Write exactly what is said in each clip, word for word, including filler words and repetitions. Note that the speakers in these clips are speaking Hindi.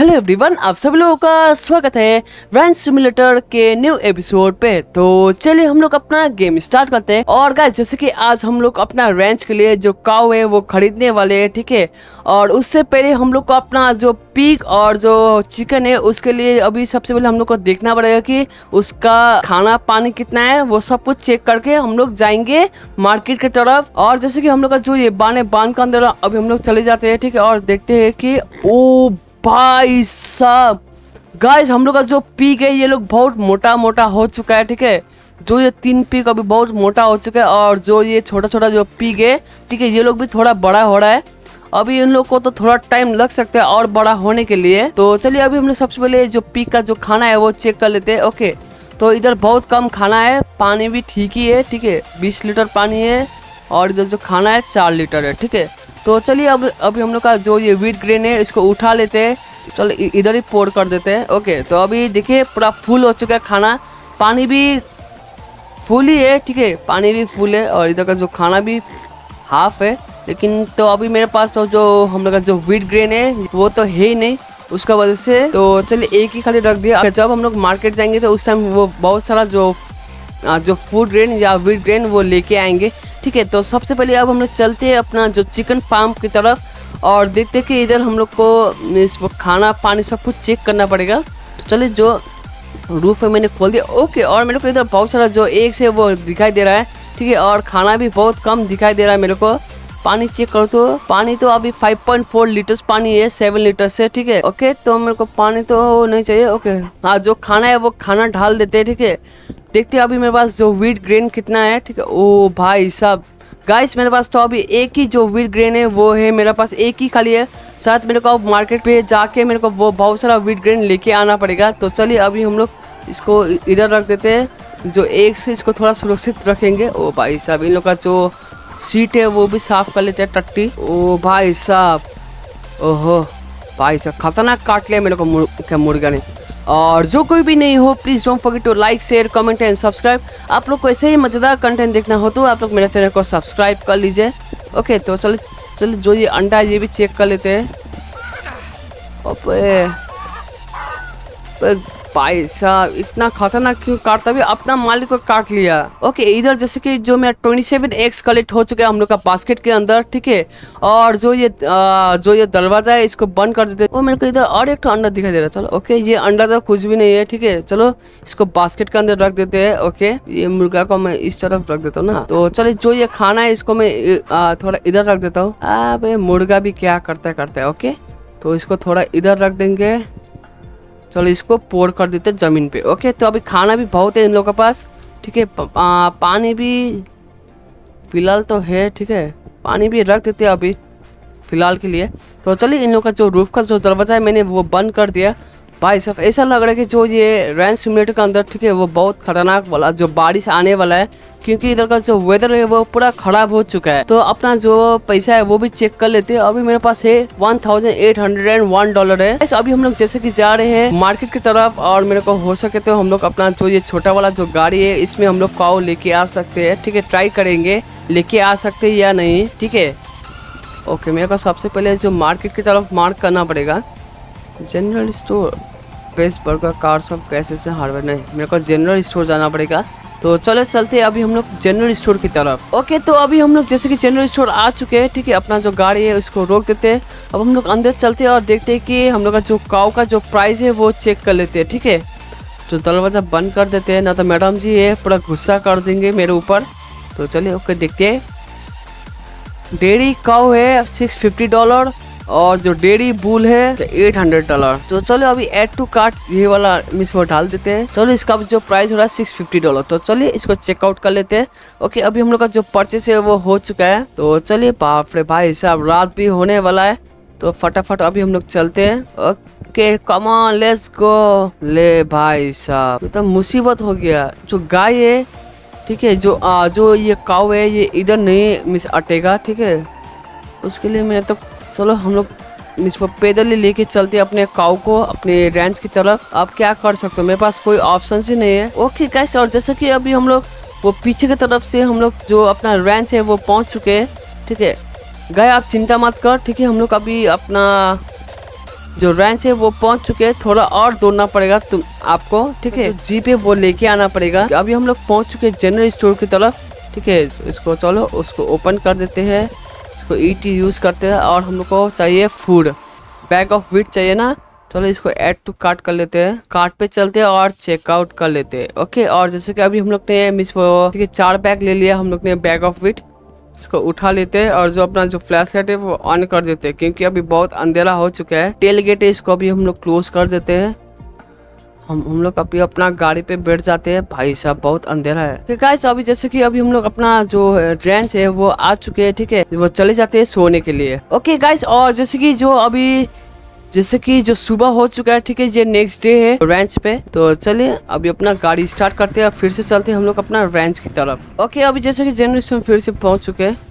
हेलो एवरीवन, आप सब लोगों का स्वागत है रैंच सिमुलेटर के न्यू एपिसोड पे। तो चलिए हम लोग अपना गेम स्टार्ट करते हैं। और गाइस, जैसे कि आज हम लोग अपना रैंच के लिए जो काऊ है वो खरीदने वाले हैं, ठीक है। और उससे पहले हम लोग को अपना जो पिग और जो चिकन है उसके लिए अभी सबसे पहले हम लोग को देखना पड़ेगा कि उसका खाना पानी कितना है। वो सब कुछ चेक करके हम लोग जाएंगे मार्केट की तरफ। और जैसे कि हम लोग का जो ये बान है, बान के अंदर अभी हम लोग चले जाते हैं, ठीक है। और देखते हैं कि ओ भाई साहब, गाइस हम लोग का जो पीक है ये लोग बहुत मोटा मोटा हो चुका है, ठीक है। जो ये तीन पीक अभी बहुत मोटा हो चुका है और जो ये छोटा छोटा जो पीक है, ठीक है, ये लोग भी थोड़ा बड़ा हो रहा है। अभी इन लोग को तो थोड़ा टाइम लग सकता है और बड़ा होने के लिए। तो चलिए अभी हम लोग सबसे पहले जो पीक का जो खाना है वो चेक कर लेते हैं। ओके, तो इधर बहुत कम खाना है, पानी भी ठीक ही है, ठीक है। बीस लीटर पानी है और इधर जो खाना है चार लीटर है, ठीक है। तो चलिए अब अभी हम लोग का जो ये व्हीट ग्रेन है इसको उठा लेते हैं। चलो इधर ही पोर कर देते हैं। ओके, तो अभी देखिए पूरा फुल हो चुका है खाना, पानी भी फुल ही है, ठीक है। पानी भी फुल है और इधर का जो खाना भी हाफ है। लेकिन तो अभी मेरे पास तो जो हम लोग का जो व्हीट ग्रेन है वो तो है ही नहीं, उसका वजह से तो चलिए एक ही खाली रख दिया। जब हम लोग मार्केट जाएंगे तो उस टाइम वो बहुत सारा जो जो फूड ग्रेन या व्हीट ग्रेन वो लेके आएंगे, ठीक है। तो सबसे पहले अब हम लोग चलते हैं अपना जो चिकन फार्म की तरफ और देखते हैं कि इधर हम लोग को इस खाना पानी सब कुछ चेक करना पड़ेगा। तो चलिए जो रूफ है मैंने खोल दिया। ओके, और मेरे को इधर बहुत सारा जो एग्स है वो दिखाई दे रहा है, ठीक है। और खाना भी बहुत कम दिखाई दे रहा है मेरे को। पानी चेक करो तो पानी तो अभी फाइव पॉइंट फोर लीटर्स पानी है सेवन लीटर से, ठीक है। ओके, तो मेरे को पानी तो नहीं चाहिए। ओके हाँ, जो खाना है वो खाना ढाल देते हैं, ठीक है। देखते हैं अभी मेरे पास जो व्हीट ग्रेन कितना है, ठीक है। ओ भाई साहब, गाइस मेरे पास तो अभी एक ही जो व्हीट ग्रेन है वो है, मेरे पास एक ही खाली है। साथ मेरे को अब मार्केट पे जाके मेरे को वो बहुत सारा व्हीट ग्रेन लेके आना पड़ेगा। तो चलिए अभी हम लोग इसको इधर रख देते हैं। जो एक से इसको थोड़ा सुरक्षित रखेंगे। ओ भाई साहब, इन लोग का जो सीट है वो भी साफ कर लेते हैं टट्टी। ओ भाई साहब, ओहो भाई साहब, खतरनाक काट लिया मेरे को मुर्गा मुर्गा ने। और जो कोई भी नहीं हो please don't forget to like share comment and subscribe. आप लोग को ऐसे ही मज़ेदार कंटेंट देखना हो तो आप लोग मेरे चैनल को सब्सक्राइब कर लीजिए। ओके, तो चल चल जो ये अंडा है ये भी चेक कर लेते हैं। ओपे भाई साहब, इतना खतरनाक क्यों काटता, भी अपना मालिक को काट लिया। ओके, इधर जैसे कि जो मैं सत्ताईस एग्स कलेक्ट हो चुके हैं हम लोग का बास्केट के अंदर, ठीक है। और जो ये आ, जो ये दरवाजा है इसको बंद कर देते हैं। वो मेरे को इधर और एक तो अंडा दिखाई दे रहा है। चलो ओके, ये अंडा तो कुछ भी नहीं है, ठीक है। चलो इसको बास्केट के अंदर रख देते हैं। ओके, ये मुर्गा को मैं इस तरफ रख देता हूँ ना। तो चलिए जो ये खाना है इसको मैं आ, थोड़ा इधर रख देता हूँ। अबे मुर्गा भी क्या करता है करता है। ओके, तो इसको थोड़ा इधर रख देंगे। चलो इसको पोर कर देते हैं जमीन पे। ओके, तो अभी खाना भी बहुत है इन लोगों के पास, ठीक है। पानी भी फिलहाल तो है, ठीक है। पानी भी रख देते हैं अभी फिलहाल के लिए। तो चलिए इन लोगों का जो रूफ का जो दरवाजा है मैंने वो बंद कर दिया। भाई साहब, ऐसा लग रहा है कि जो ये रैंच सिमुलेटर के अंदर, ठीक है, वो बहुत खतरनाक वाला जो बारिश आने वाला है, क्योंकि इधर का जो वेदर है वो पूरा खराब हो चुका है। तो अपना जो पैसा है वो भी चेक कर लेते हैं। अभी मेरे पास है one thousand eight hundred one dollar है। अभी हम लोग जैसे कि जा रहे हैं मार्केट की तरफ और मेरे को हो सके तो हम लोग अपना जो ये छोटा वाला जो गाड़ी है इसमें हम लोग काऊ लेके आ सकते हैं, ठीक है। ट्राई करेंगे लेके आ सकते हैं या नहीं, ठीक है। ओके, मेरे को सबसे पहले जो मार्केट की तरफ मार्क करना पड़ेगा। General store, best burger, car सब कैसे से हार्डवेयर, नहीं, मेरे को जनरल स्टोर जाना पड़ेगा। तो चलो चलते हैं अभी हम लोग जनरल स्टोर की तरफ। ओके, तो अभी हम लोग जैसे कि जनरल स्टोर आ चुके हैं, ठीक है। अपना जो गाड़ी है उसको रोक देते हैं। अब हम लोग अंदर चलते हैं और देखते हैं कि हम लोग का जो काऊ का जो प्राइस है वो चेक कर लेते हैं, ठीक है। जो दरवाजा बंद कर देते हैं, ना तो मैडम जी है पूरा गुस्सा कर देंगे मेरे ऊपर। तो चलिए ओके, देखते हैं। डेयरी काऊ है सिक्स फिफ्टी डॉलर और जो डेयरी बुल है एट हंड्रेड डॉलर। तो चलो अभी एड टू कार्ट ये वाला इसमें डाल देते हैं। चलो इसका जो प्राइस हो रहा है सिक्स फिफ्टी डॉलर। तो चलिए इसको चेकआउट कर लेते हैं। ओके, अभी हम लोग का जो परचेस है वो हो चुका है। तो चलिए, बाप रे भाई साहब, रात भी होने वाला है तो फटाफट अभी हम लोग चलते हैं। Okay come on let's go. ले भाई साहब, तो मुसीबत हो गया। जो गाय है, ठीक है, जो आ, जो ये काऊ है ये इधर नहीं मिस अटेगा, ठीक है। उसके लिए मैं तो चलो हम लोग इसको पैदल ही लेके चलते अपने काऊ को अपने रैंच की तरफ। आप क्या कर सकते हो, मेरे पास कोई ऑप्शन ही नहीं है। ओके गाइस, और जैसे कि अभी हम लोग वो पीछे की तरफ से हम लोग जो अपना रैंच है वो पहुंच चुके हैं, ठीक है। गाय आप चिंता मत कर, ठीक है। हम लोग अभी अपना जो रेंच है वो पहुंच चुके हैं, थोड़ा और दौड़ना पड़ेगा तुम आपको, ठीक है। तो जीप है वो लेके आना पड़ेगा। अभी हम लोग पहुंच चुके हैं जनरल स्टोर की तरफ, ठीक है। इसको चलो उसको ओपन कर देते हैं, इसको ईटी यूज करते हैं और हम लोग को चाहिए फूड, बैग ऑफ व्हीट चाहिए ना। चलो इसको ऐड टू कार्ट कर लेते हैं, कार्ट पे चलते हैं और चेकआउट कर लेते हैं। ओके, और जैसे कि अभी हम लोग ने मिस वो ठीक है चार बैग ले लिया हम लोग ने बैग ऑफ व्हीट, इसको उठा लेते हैं और जो अपना जो फ्लैश लाइट है वो ऑन कर देते हैं क्योंकि अभी बहुत अंधेरा हो चुका है। टेल गेट है इसको अभी हम लोग क्लोज कर देते हैं। हम हम लोग अभी अपना गाड़ी पे बैठ जाते हैं। भाई साहब बहुत अंधेरा है। ठीक है, अभी जैसे कि अभी हम लोग अपना जो रेंच है वो आ चुके हैं, ठीक है। वो चले जाते हैं सोने के लिए। ओके गाइस, और जैसे कि जो अभी जैसे कि जो सुबह हो चुका है, ठीक है, ये नेक्स्ट डे है रेंच पे। तो चलिए अभी अपना गाड़ी स्टार्ट करते हैं और फिर से चलते हैं हम लोग अपना रेंच की तरफ। ओके, अभी जैसे कि जनरल फिर से पहुंच चुके हैं।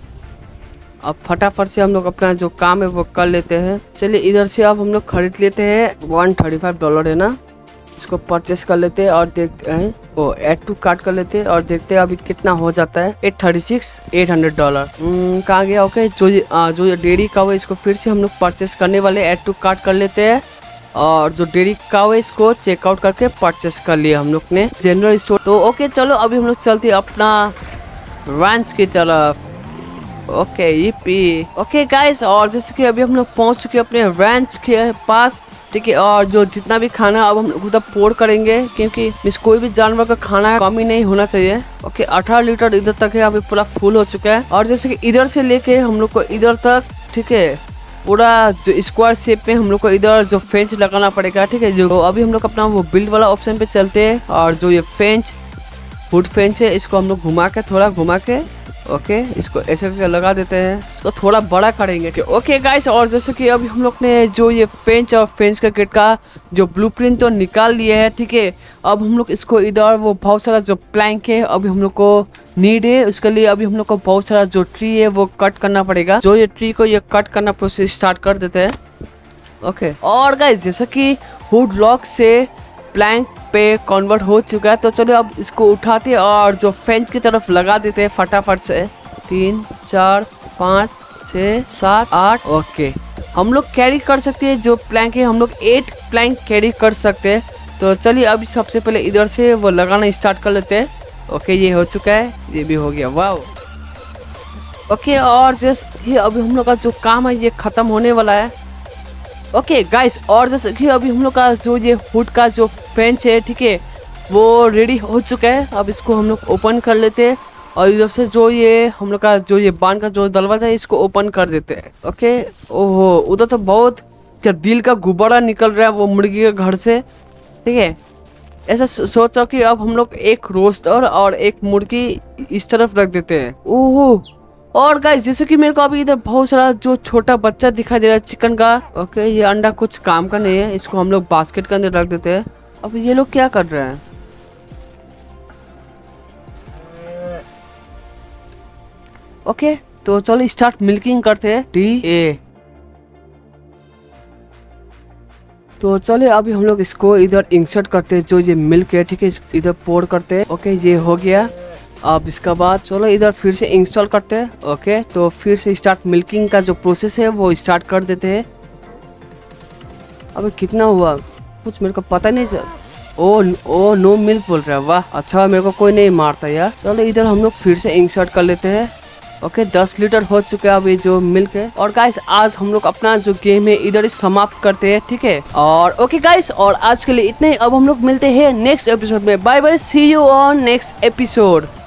अब फटाफट से हम लोग अपना जो काम है वो कर लेते हैं। चलिए इधर से अब हम लोग खरीद लेते हैं, वन थर्टी फाइव डॉलर है ना, इसको परचेस कर लेते हैं और देखते हैं वो ऐड टू कार्ट कर लेते हैं और देखते हैं अभी कितना हो जाता है। Eight thirty six eight hundred dollar कहाँ गया। ओके, जो ये आ, जो ये डेयरी काउ है इसको फिर से हम लोग परचेस करने वाले, ऐड टू कार्ट कर लेते हैं और जो डेयरी काउ है इसको चेकआउट करके परचेस कर लिया हम लोग ने जनरल स्टोर। तो ओके चलो अभी हम लोग चलते हैं अपना रेंच की तरफ। ओके ये ओके गाइस, और जैसे कि अभी हम लोग पहुंच चुके हैं अपने रेंच के पास, ठीक है। और जो जितना भी खाना अब हम लोग उधर पोर करेंगे क्योंकि इस कोई भी जानवर का खाना कमी नहीं होना चाहिए। ओके, अठारह लीटर इधर तक है, अभी पूरा फुल हो चुका है। और जैसे कि इधर से लेके हम लोग को इधर तक, ठीक है, पूरा जो स्क्वायर शेप में हम लोग को इधर जो फेंच लगाना पड़ेगा, ठीक है। जो तो अभी हम लोग अपना वो बिल्ड वाला ऑप्शन पे चलते हैं और जो ये फेंच वुड फेंच है इसको हम लोग घुमा के थोड़ा घुमा के ओके इसको ऐसे करके लगा देते हैं, इसको थोड़ा बड़ा करेंगे। ओके गाइस, और जैसे कि अभी हम लोग ने जो ये फेंच और फेंच का गेट का जो ब्लूप्रिंट तो निकाल लिया है, ठीक है। अब हम लोग इसको इधर वो बहुत सारा जो प्लैंक है अभी हम लोग को नीड है, उसके लिए अभी हम लोग को बहुत सारा जो ट्री है वो कट करना पड़ेगा। जो ये ट्री को ये कट करना प्रोसेस स्टार्ट कर देते हैं। ओके, और गाइस जैसे कि वुड लॉक से प्लैंक पे कन्वर्ट हो चुका है, तो चलो अब इसको उठाते हैं और जो फेंच की तरफ लगा देते हैं फटाफट से। तीन चार पाँच छः सात आठ। ओके, हम लोग कैरी कर सकते हैं जो प्लैंक है, हम लोग एट प्लैंक कैरी कर सकते हैं। तो चलिए अभी सबसे पहले इधर से वो लगाना स्टार्ट कर लेते हैं। ओके, ये हो चुका है, ये भी हो गया, वाह। ओके, और जैसे अभी हम लोग का जो काम है ये खत्म होने वाला है। ओके गाइस, और जैसे कि अभी हम लोग का जो ये वुड का जो फेंच है, ठीक है, वो रेडी हो चुका है। अब इसको हम लोग ओपन कर लेते हैं और इधर से जो ये हम लोग का जो ये बांध का जो दरवाजा है इसको ओपन कर देते हैं। ओके, ओहो, उधर तो बहुत क्या दिल का गुब्बारा निकल रहा है वो मुर्गी के घर से, ठीक है। ऐसा सोचा कि अब हम लोग एक रोस्टर और एक मुर्गी इस तरफ रख देते हैं। ओहो, और गाइस जैसे कि मेरे को अभी इधर बहुत सारा जो छोटा बच्चा दिखाई दे रहा है चिकन का। ओके, ये अंडा कुछ काम का नहीं है, इसको हम लोग बास्केट के अंदर रख देते हैं। अब ये लोग क्या कर रहे हैं? ओके, तो चलो स्टार्ट मिल्किंग करते हैं। डी ए तो चले अभी हम लोग इसको इधर इंसर्ट करते हैं, जो ये मिल्क है, ठीक है, इधर पोर करते हैं। ओके, ये हो गया। अब इसका बाद चलो इधर फिर से इंस्टॉल करते हैं। ओके, तो फिर से स्टार्ट मिल्किंग का जो प्रोसेस है वो स्टार्ट कर देते हैं। अबे कितना हुआ कुछ मेरे को पता नहीं चल। ओ ओ नो मिल्क बोल रहा है, वाह अच्छा, मेरे को कोई नहीं मारता यार। चलो इधर हम लोग फिर से इंसर्ट कर लेते हैं। ओके, दस लीटर हो चुका है अभी जो मिल्क है। और गाइस आज हम लोग अपना जो गेम है इधर समाप्त करते हैं, ठीक है। और ओके गाइस, और आज के लिए इतने ही। अब हम लोग मिलते हैं नेक्स्ट एपिसोड में। Bye bye, see you on next episode.